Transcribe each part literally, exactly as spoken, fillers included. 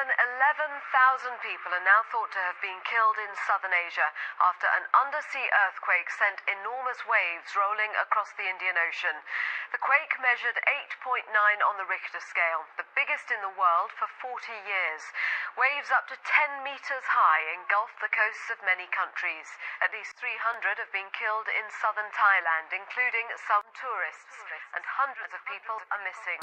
than eleven thousand people are now thought to have been killed in southern Asia after an undersea earthquake sent enormous waves rolling across the Indian Ocean. The quake measured eight point nine on the Richter scale, the biggest in the world for forty years. Waves up to ten meters high engulfed the coasts of many countries. At least three hundred have been killed in southern Thailand, including some tourists, and hundreds of people are missing.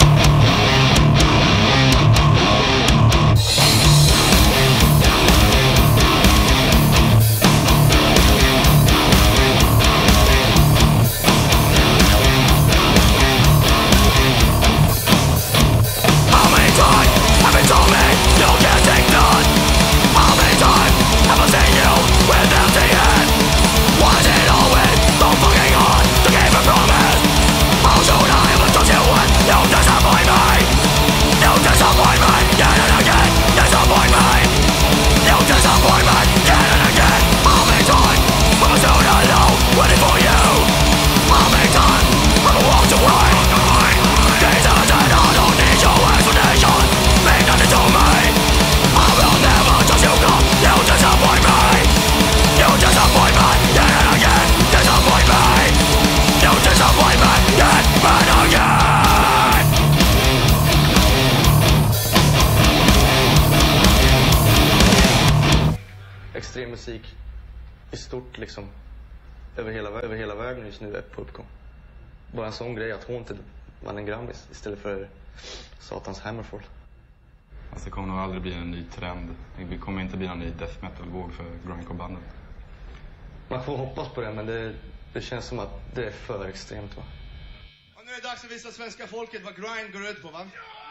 Extrem musik i stort liksom över hela, över hela världen just nu är på uppgång. Bara en sån grej att hon inte vann en Grammis istället för satans Hammerfall. Alltså det kommer nog aldrig bli en ny trend. Det kommer inte bli en ny death metal-våg för grindcore-banden. Man får hoppas på det, men det, det känns som att det är för extremt, va? Och nu är det dags att visa svenska folket vad grind går ut på, va?